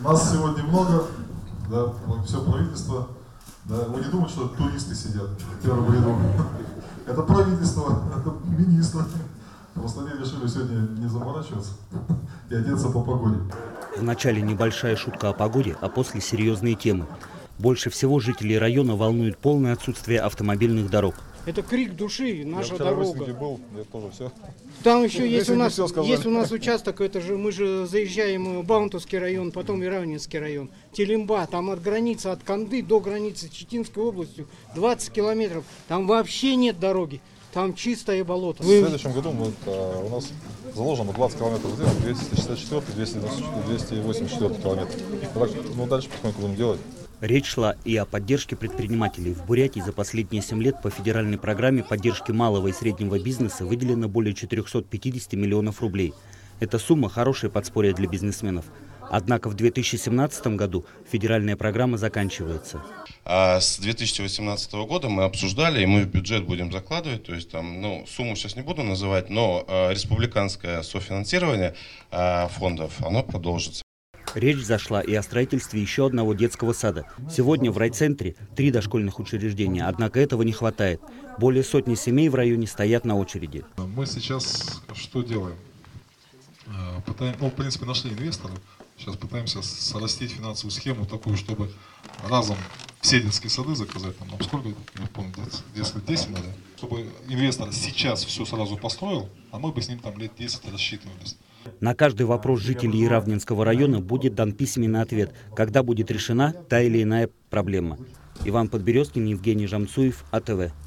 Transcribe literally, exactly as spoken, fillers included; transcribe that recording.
Нас сегодня много, да, все правительство. Да, вы не думаете, что туристы сидят в первом ряду? Это правительство, это министр. Просто они решили сегодня не заморачиваться и одеться по погоде. Вначале небольшая шутка о погоде, а после серьезные темы. Больше всего жителей района волнует полное отсутствие автомобильных дорог. Это крик души, наша я дорога. Был, я тоже все. Там еще есть у, нас, есть у нас участок, это же мы же заезжаем в Баунтовский район, потом и Равнинский район. Телимба, там от границы, от Канды до границы с Читинской областью двадцать километров. Там вообще нет дороги. Там чистое болото. В следующем году мы, а, у нас заложено двадцать километров сделать, двести шестьдесят четыре, двести восемьдесят четыре километра. Ну, дальше потихоньку будем делать. Речь шла и о поддержке предпринимателей. В Бурятии за последние семь лет по федеральной программе поддержки малого и среднего бизнеса выделено более четырёхсот пятидесяти миллионов рублей. Эта сумма – хорошее подспорье для бизнесменов. Однако в две тысячи семнадцатом году федеральная программа заканчивается. А с две тысячи восемнадцатого года мы обсуждали, и мы в бюджет будем закладывать, то есть там, ну, сумму сейчас не буду называть, но э, республиканское софинансирование э, фондов, оно продолжится. Речь зашла и о строительстве еще одного детского сада. Сегодня в райцентре три дошкольных учреждения, однако этого не хватает. Более сотни семей в районе стоят на очереди. Мы сейчас что делаем? Пытаем, ну, в принципе, нашли инвесторов. Сейчас пытаемся срастить финансовую схему такую, чтобы разом все детские сады заказать. Нам сколько, не помню, детских десять надо. Чтобы инвестор сейчас все сразу построил, а мы бы с ним там лет десять рассчитывались. На каждый вопрос жителей Равнинского района будет дан письменный ответ, когда будет решена та или иная проблема. Иван Подберезкин, Евгений Жамцуев, А Тэ Вэ.